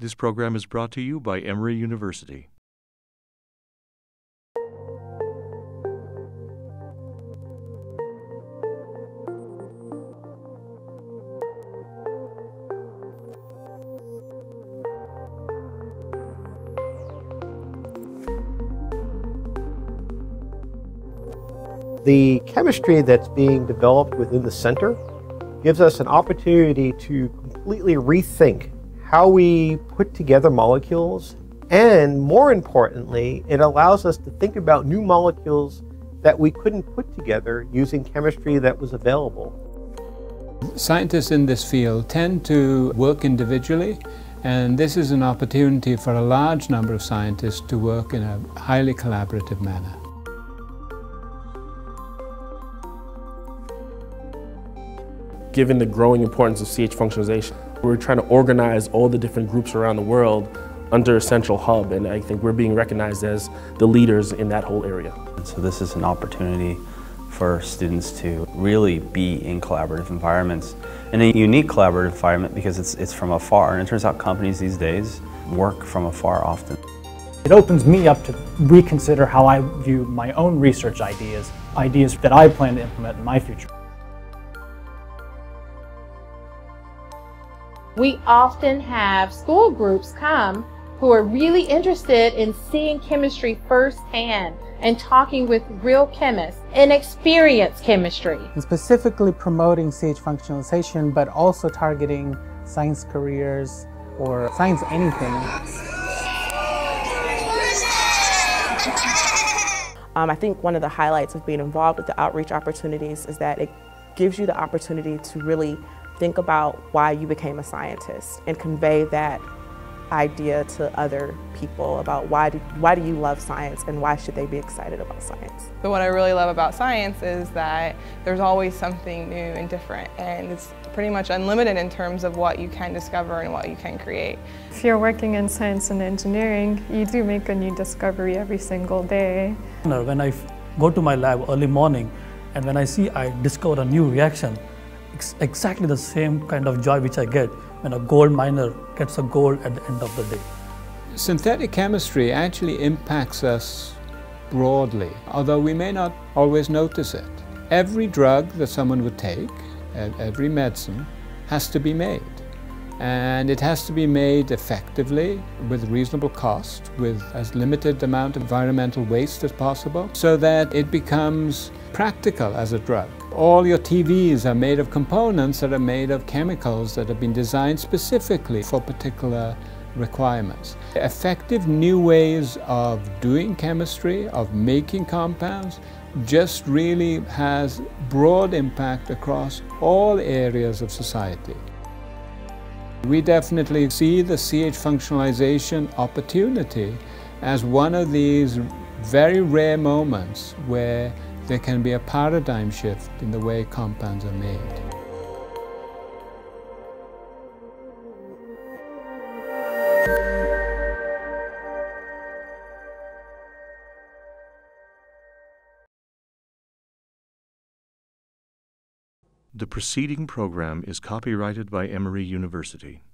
This program is brought to you by Emory University. The chemistry that's being developed within the center gives us an opportunity to completely rethink how we put together molecules, and more importantly, it allows us to think about new molecules that we couldn't put together using chemistry that was available. Scientists in this field tend to work individually, and this is an opportunity for a large number of scientists to work in a highly collaborative manner. Given the growing importance of CH functionalization, we're trying to organize all the different groups around the world under a central hub, and I think we're being recognized as the leaders in that whole area. So this is an opportunity for students to really be in collaborative environments, in a unique collaborative environment because it's from afar, and it turns out companies these days work from afar often. It opens me up to reconsider how I view my own research ideas that I plan to implement in my future. We often have school groups come who are really interested in seeing chemistry firsthand and talking with real chemists and experience chemistry. And specifically promoting CH functionalization, but also targeting science careers or science anything. I think one of the highlights of being involved with the outreach opportunities is that it gives you the opportunity to really think about why you became a scientist and convey that idea to other people about why do you love science and why should they be excited about science. But what I really love about science is that there's always something new and different, and it's pretty much unlimited in terms of what you can discover and what you can create. If you're working in science and engineering, you do make a new discovery every single day. When I go to my lab early morning and when I see I discover a new reaction, it's exactly the same kind of joy which I get when a gold miner gets a gold at the end of the day. Synthetic chemistry actually impacts us broadly, although we may not always notice it. Every drug that someone would take, every medicine, has to be made. And it has to be made effectively, with reasonable cost, with as limited amount of environmental waste as possible, so that it becomes practical as a drug. All your TVs are made of components that are made of chemicals that have been designed specifically for particular requirements. Effective new ways of doing chemistry, of making compounds, just really has broad impact across all areas of society. We definitely see the CH functionalization opportunity as one of these very rare moments where there can be a paradigm shift in the way compounds are made. The preceding program is copyrighted by Emory University.